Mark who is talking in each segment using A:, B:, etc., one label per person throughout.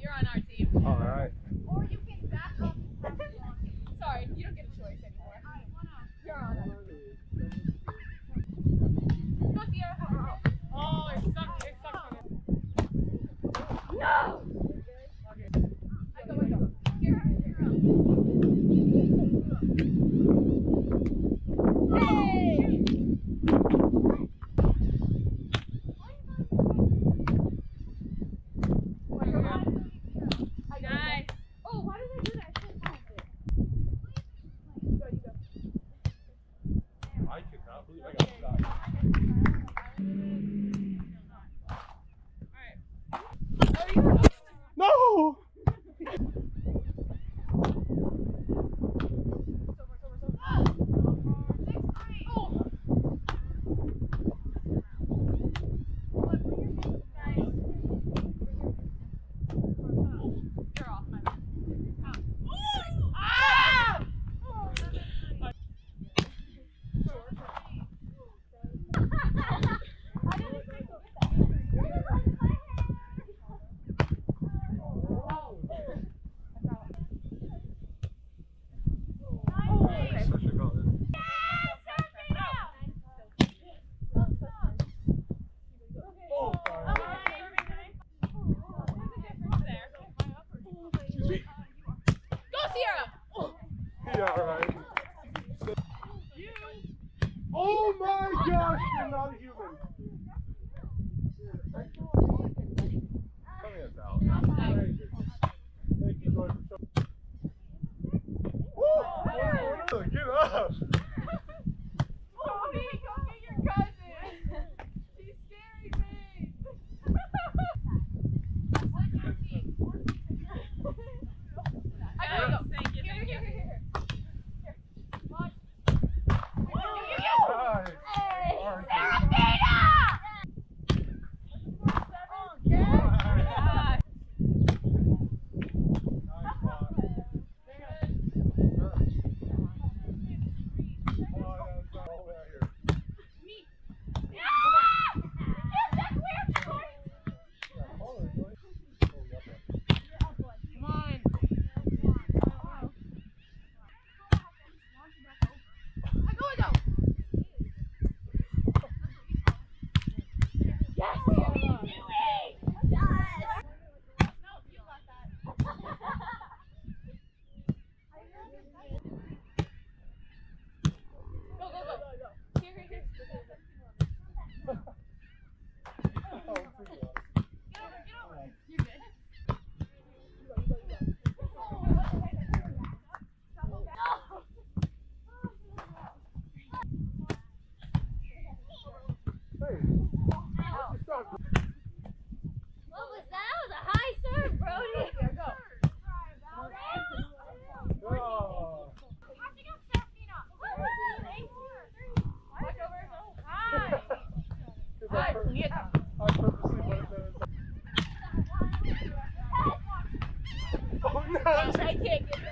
A: You're on our team.
B: All right.
A: Or you can back up. Sorry, you don't get a choice anymore. You're on our team. Go, Sierra. Oh, it sucks. It sucks. No! Okay. I go. Here. Hey! Nice. Oh, why did I do that? I should have it. You go.
B: I cannot believe I got shot. No! Alright. Oh my gosh, you're not a human. Come here, pal. Thank you, Joy, for showing. Get up!
A: Cody, go get your cousin. She's scaring me. I gotta go. Thank you. Here. I can't get that.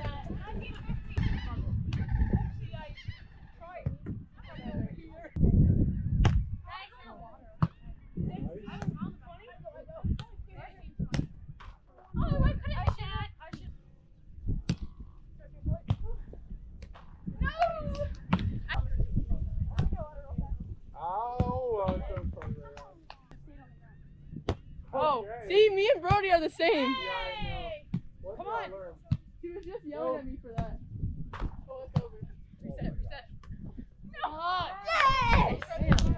C: Oh, see, me and Brody are the same.
A: Hey!
C: Come on. He was just yelling at me for that. Oh, it's over. Reset.
A: No! Yes!